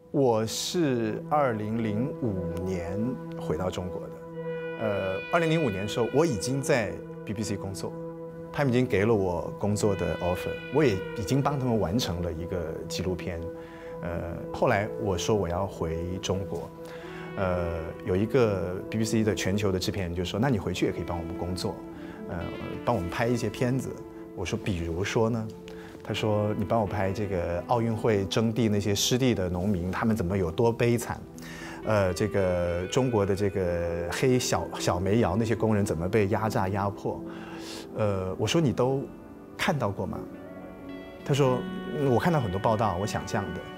我是2005年回到中国的。2005年的时候，我已经在 BBC 工作，他们已经给了我工作的 offer， 我也已经帮他们完成了一个纪录片。后来我说我要回中国，有一个 BBC 的全球的制片人就说：“那你回去也可以帮我们工作，帮我们拍一些片子。”我说：“比如说呢？”他说：“你帮我拍这个奥运会征地那些失地的农民，他们怎么有多悲惨？这个中国的这个黑小煤窑那些工人怎么被压榨压迫？”我说：“你都看到过吗？”他说：“我看到很多报道，我想象的。”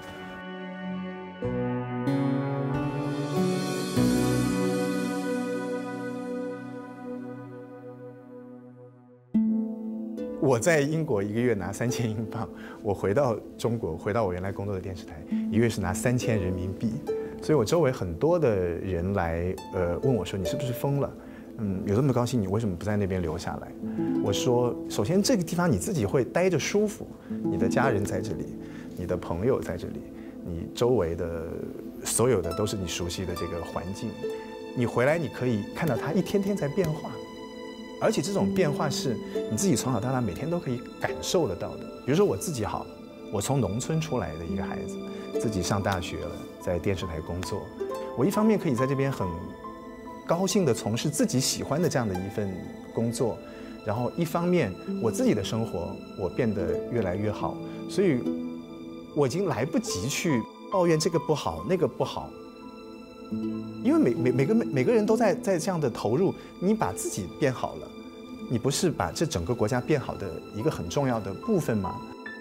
我在英国1个月拿3000英镑，我回到中国，回到我原来工作的电视台，1个月是拿3000人民币。所以我周围很多的人来问我说：“你是不是疯了？有这么高兴，你为什么不在那边留下来？”我说：“首先这个地方你自己会待着舒服，你的家人在这里，你的朋友在这里，你周围的所有的都是你熟悉的这个环境，你回来你可以看到它一天天在变化。”而且这种变化是你自己从小到大每天都可以感受得到的。比如说我自己好了，我从农村出来的一个孩子，自己上大学了，在电视台工作，我一方面可以在这边很高兴地从事自己喜欢的这样的一份工作，然后一方面我自己的生活我变得越来越好，所以我已经来不及去抱怨这个不好那个不好。因为每个人都在这样的投入，你把自己变好了，你不是把这整个国家变好的一个很重要的部分吗？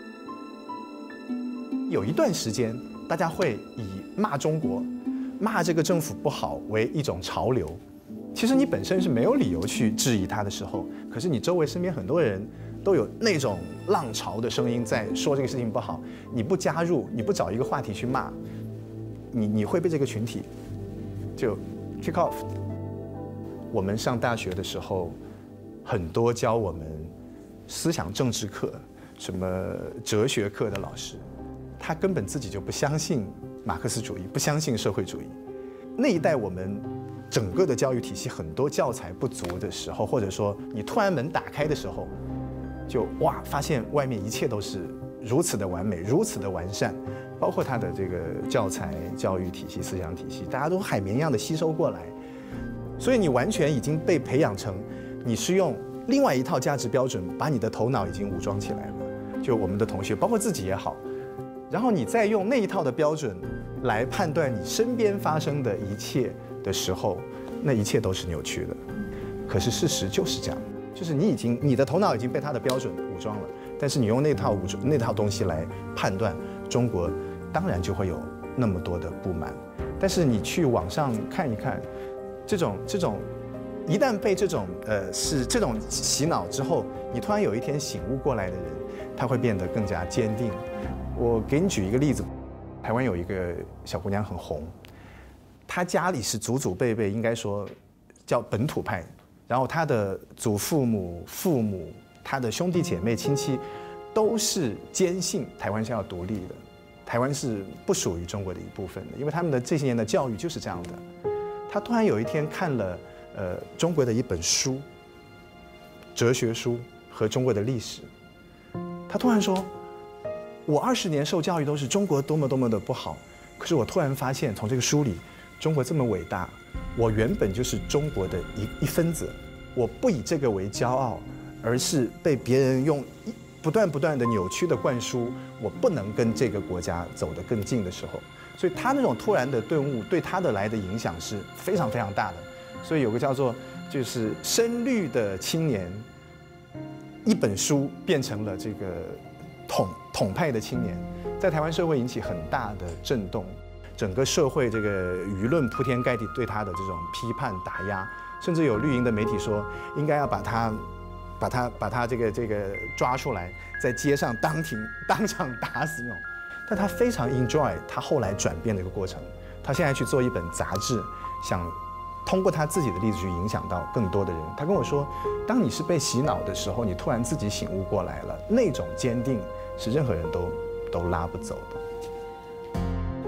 有一段时间，大家会以骂中国、骂这个政府不好为一种潮流。其实你本身是没有理由去质疑它的时候，可是你周围身边很多人都有那种浪潮的声音在说这个事情不好，你不加入，你不找一个话题去骂，你会被这个群体就 kick off。我们上大学的时候，很多教我们思想政治课、什么哲学课的老师，他根本自己就不相信马克思主义，不相信社会主义。那一代我们整个的教育体系很多教材不足的时候，或者说你突然门打开的时候，就哇，发现外面一切都是如此的完美，如此的完善。包括他的这个教材、教育体系、思想体系，大家都海绵一样的吸收过来，所以你完全已经被培养成，你是用另外一套价值标准把你的头脑已经武装起来了。就我们的同学，包括自己也好，然后你再用那一套的标准来判断你身边发生的一切的时候，那一切都是扭曲的。可是事实就是这样，就是你的头脑已经被他的标准武装了，但是你用那套东西来判断中国。当然就会有那么多的不满，但是你去网上看一看，这种一旦被这种洗脑之后，你突然有一天醒悟过来的人，他会变得更加坚定。我给你举一个例子，台湾有一个小姑娘很红，她家里是祖祖辈辈应该说叫本土派，然后她的祖父母、父母、她的兄弟姐妹、亲戚都是坚信台湾是要独立的。台湾是不属于中国的一部分的，因为他们的这些年的教育就是这样的。他突然有一天看了中国的一本书，哲学书和中国的历史，他突然说：“我20年受教育都是中国多么多么的不好，可是我突然发现从这个书里，中国这么伟大，我原本就是中国的一分子，我不以这个为骄傲，而是被别人用不断的扭曲的灌输，我不能跟这个国家走得更近的时候，所以他那种突然的顿悟对他的来的影响是非常非常大的。所以有个叫做就是深绿的青年，一本书变成了这个统派的青年，在台湾社会引起很大的震动，整个社会这个舆论铺天盖地对他的这种批判打压，甚至有绿营的媒体说应该要把他这个抓出来，在街上当场打死那种。但他非常 enjoy 他后来转变的一个过程。他现在去做一本杂志，想通过他自己的例子去影响到更多的人。他跟我说，当你是被洗脑的时候，你突然自己醒悟过来了，那种坚定是任何人都拉不走的。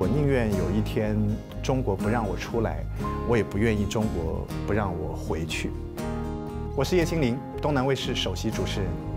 我宁愿有一天中国不让我出来，我也不愿意中国不让我回去。我是叶清林，东南卫视首席主持人。